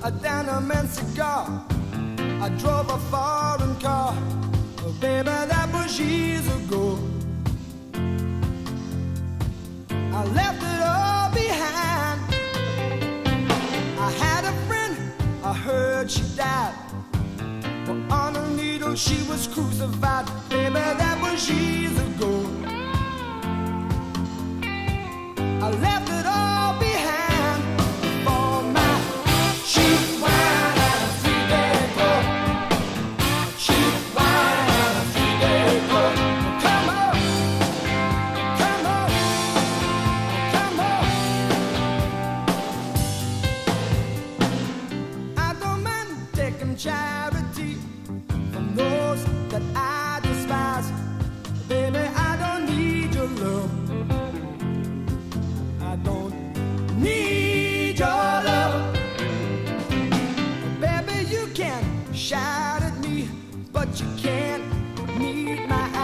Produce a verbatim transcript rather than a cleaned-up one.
a denim and cigar. I drove a foreign car. Oh, baby, that was years ago. I left it all behind. I had a friend, I heard she died. Well, on a needle she was crucified. Baby, that was years ago. I left it all behind for my cheap wine and a three-day coat. Cheap wine and a three-day coat. Come on, come on, come on. I don't mind taking charity from those that I despise. Baby, I don't need your love. I don't need your love. Baby, you can shout at me, but you can't meet my eyes.